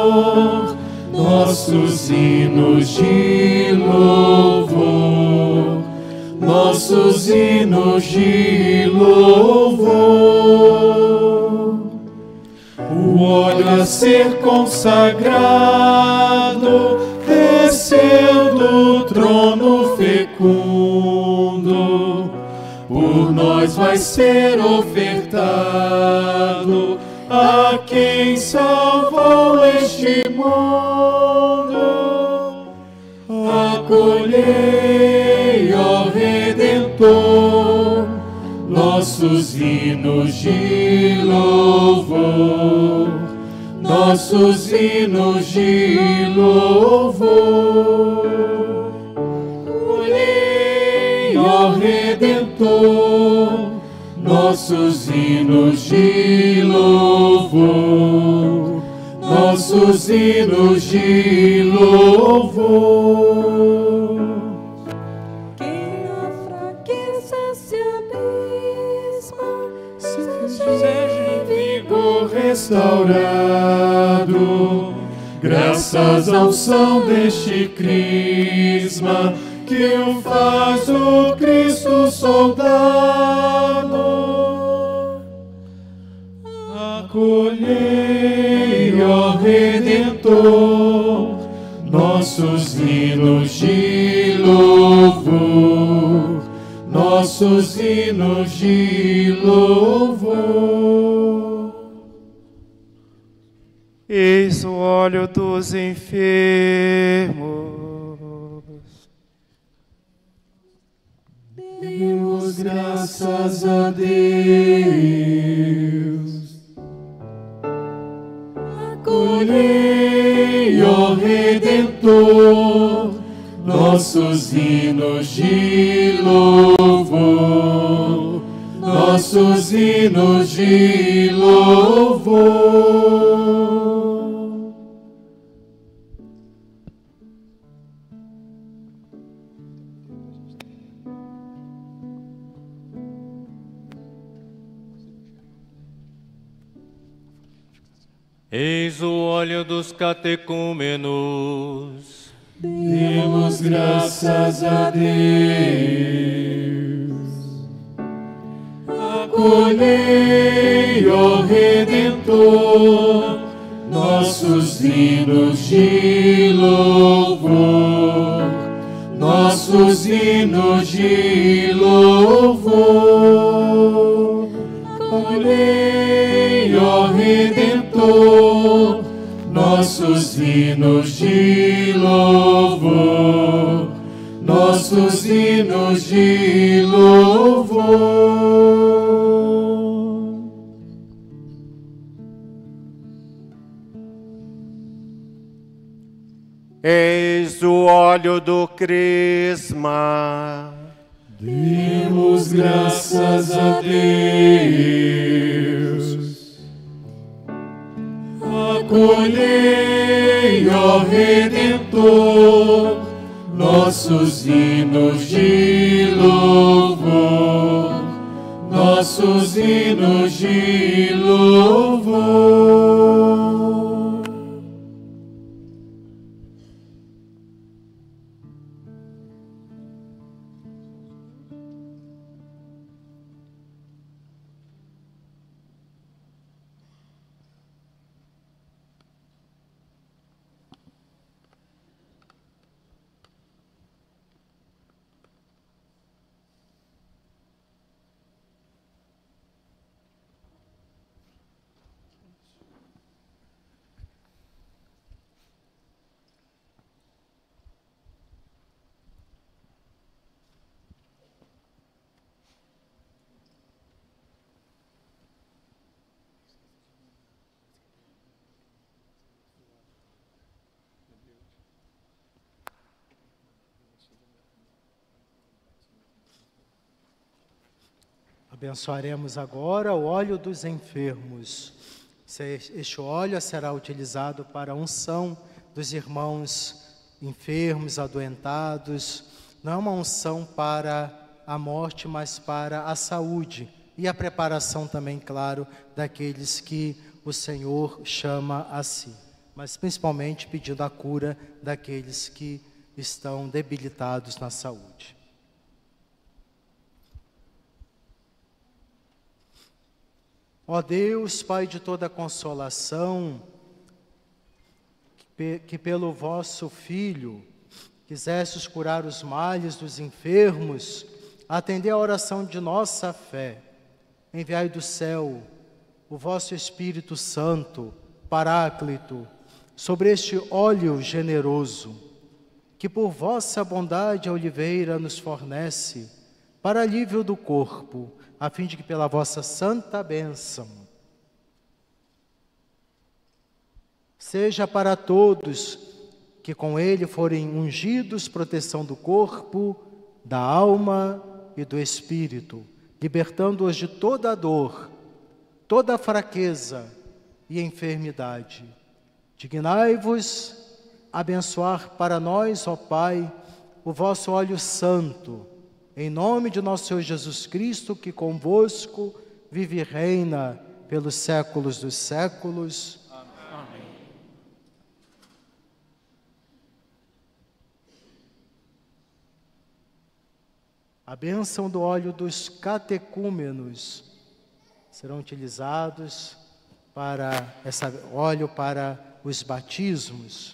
nossos hinos de louvor, nossos hinos de louvor. O óleo a ser consagrado desceu do trono fecundo, por nós vai ser ofertado a quem salvou este mundo. Acolhei, ó Redentor, nossos hinos de louvor, nossos hinos de louvor. Acolhei, ó Redentor, nossos hinos de louvor, nossos hinos de louvor. Quem a fraqueza se abisma, seja em vigor restaurado, graças à unção deste crisma que o faz o Cristo soldado. Acolhei, ó Redentor, nossos hinos de louvor, nossos hinos de louvor. Eis o óleo dos enfermos. Demos graças a Deus. Acolhei, ó Redentor, nossos hinos de louvor, nossos hinos de louvor. Eis o óleo dos catecúmenos. Demos graças a Deus. Acolhei, ó Redentor, nossos hinos de louvor, nossos hinos de louvor. Acolhei, ó Redentor, nossos hinos de louvor, nossos hinos de louvor. Eis o óleo do crisma. Demos graças a Deus. Acolhei, ó Redentor, nossos hinos de louvor, nossos hinos de louvor. Abençoaremos agora o óleo dos enfermos. Este óleo será utilizado para a unção dos irmãos enfermos, adoentados. Não é uma unção para a morte, mas para a saúde. E a preparação também, claro, daqueles que o Senhor chama a si. mas principalmente pedindo a cura daqueles que estão debilitados na saúde. Ó Deus, Pai de toda consolação, que pelo vosso Filho quisestes curar os males dos enfermos, atendei a oração de nossa fé. Enviai do céu o vosso Espírito Santo, Paráclito, sobre este óleo generoso, que por vossa bondade a oliveira nos fornece, para alívio do corpo, a fim de que pela vossa santa bênção seja para todos que com ele forem ungidos proteção do corpo, da alma e do espírito, libertando-os de toda a dor, toda a fraqueza e enfermidade. Dignai-vos abençoar para nós, ó Pai, o vosso óleo santo, em nome de nosso Senhor Jesus Cristo, que convosco vive e reina pelos séculos dos séculos. Amém. A bênção do óleo dos catecúmenos serão utilizados para óleo para os batismos.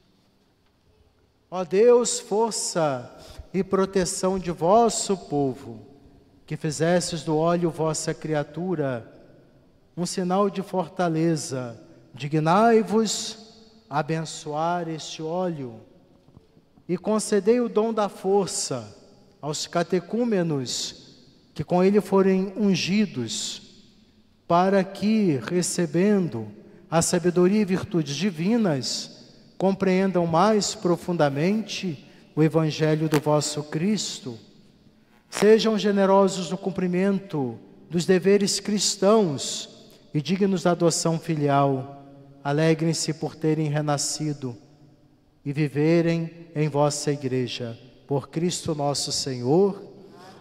Ó Deus, força e proteção de vosso povo, que fizestes do óleo vossa criatura um sinal de fortaleza, dignai-vos abençoar este óleo e concedei o dom da força aos catecúmenos que com ele forem ungidos, para que, recebendo a sabedoria e virtudes divinas, compreendam mais profundamente o Evangelho do vosso Cristo. Sejam generosos no cumprimento dos deveres cristãos e dignos da adoção filial. Alegrem-se por terem renascido e viverem em vossa igreja. Por Cristo nosso Senhor.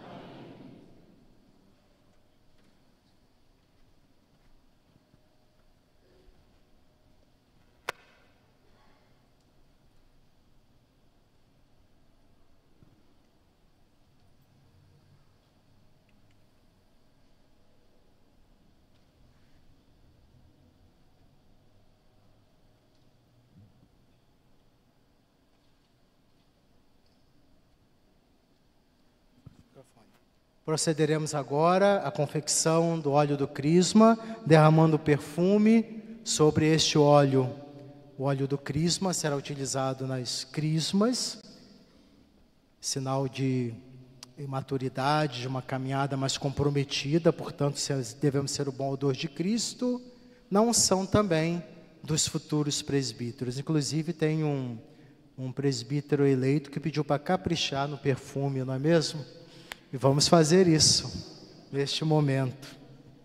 Procederemos agora à confecção do óleo do crisma, derramando perfume sobre este óleo. O óleo do crisma será utilizado nas crismas, sinal de maturidade, de uma caminhada mais comprometida, portanto, devemos ser o bom odor de Cristo, na unção também dos futuros presbíteros. Inclusive, tem um presbítero eleito que pediu para caprichar no perfume, não é mesmo? E vamos fazer isso neste momento.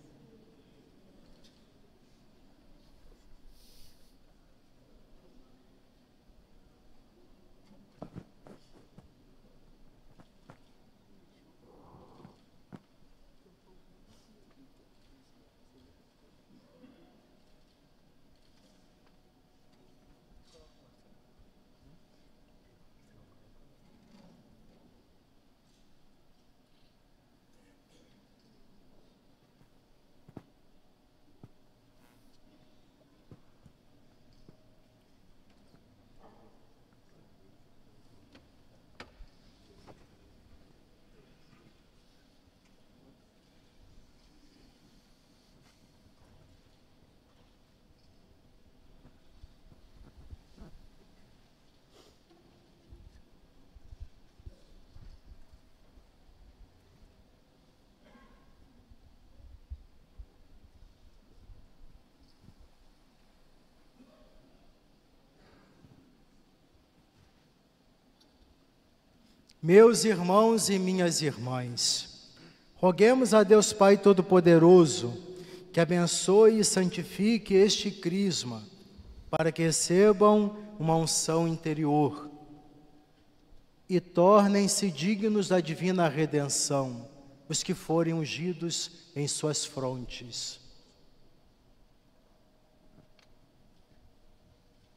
Meus irmãos e minhas irmãs, roguemos a Deus Pai Todo-Poderoso que abençoe e santifique este crisma, para que recebam uma unção interior e tornem-se dignos da divina redenção, os que forem ungidos em suas frontes.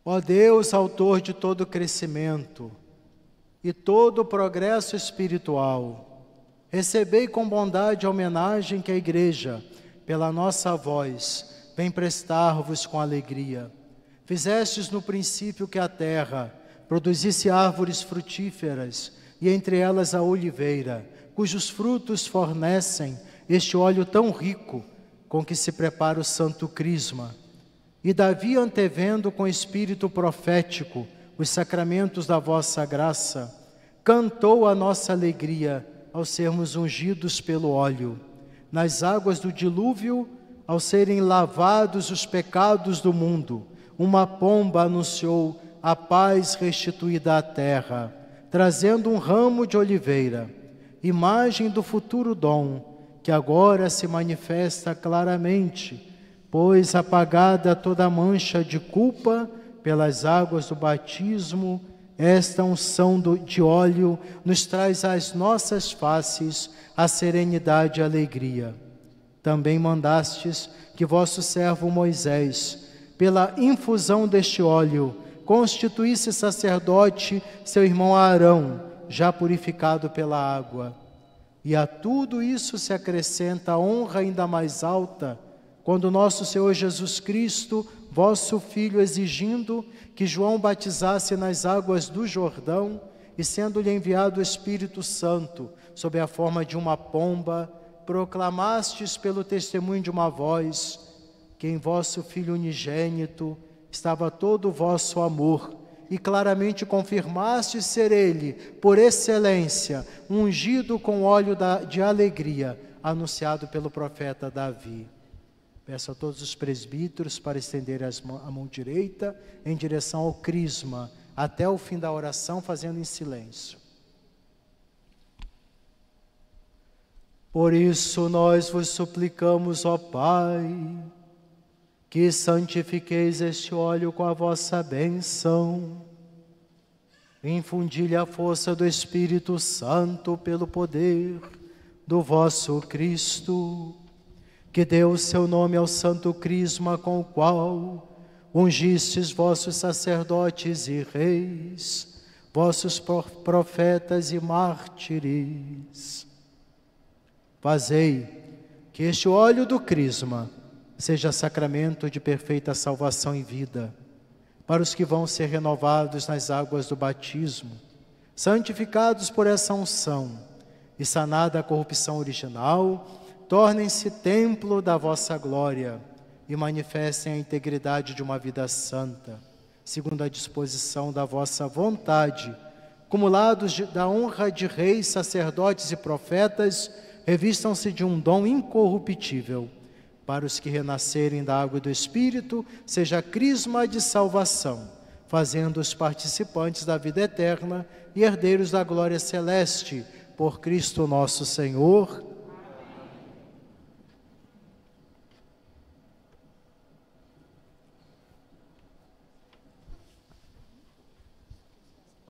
Ó Deus, autor de todo crescimento e todo progresso espiritual, recebei com bondade a homenagem que a Igreja, pela nossa voz, vem prestar-vos com alegria. Fizestes no princípio que a terra produzisse árvores frutíferas, e entre elas a oliveira, cujos frutos fornecem este óleo tão rico com que se prepara o santo crisma. E Davi, antevendo com espírito profético os sacramentos da vossa graça, cantou a nossa alegria ao sermos ungidos pelo óleo. Nas águas do dilúvio, ao serem lavados os pecados do mundo, uma pomba anunciou a paz restituída à terra, trazendo um ramo de oliveira, imagem do futuro dom, que agora se manifesta claramente, pois apagada toda mancha de culpa pelas águas do batismo, esta unção de óleo nos traz às nossas faces a serenidade e a alegria. Também mandastes que vosso servo Moisés, pela infusão deste óleo, constituísse sacerdote seu irmão Arão, já purificado pela água. E a tudo isso se acrescenta a honra ainda mais alta, quando nosso Senhor Jesus Cristo, vosso Filho, exigindo que João batizasse nas águas do Jordão, e sendo-lhe enviado o Espírito Santo, sob a forma de uma pomba, proclamastes pelo testemunho de uma voz, que em vosso Filho unigênito estava todo o vosso amor, e claramente confirmaste ser Ele, por excelência, ungido com óleo de alegria, anunciado pelo profeta Davi. Peço a todos os presbíteros para estenderem a mão direita em direção ao crisma, até o fim da oração, fazendo em silêncio. Por isso nós vos suplicamos, ó Pai, que santifiqueis este óleo com a vossa bênção, infundi-lhe a força do Espírito Santo pelo poder do vosso Cristo, que deu o seu nome ao santo crisma com o qual ungistes vossos sacerdotes e reis, vossos profetas e mártires. Fazei que este óleo do crisma seja sacramento de perfeita salvação e vida para os que vão ser renovados nas águas do batismo, santificados por essa unção e sanada a corrupção original, tornem-se templo da vossa glória e manifestem a integridade de uma vida santa, segundo a disposição da vossa vontade, acumulados da honra de reis, sacerdotes e profetas, revistam-se de um dom incorruptível, para os que renascerem da água e do Espírito, seja crisma de salvação, fazendo-os participantes da vida eterna e herdeiros da glória celeste, por Cristo nosso Senhor.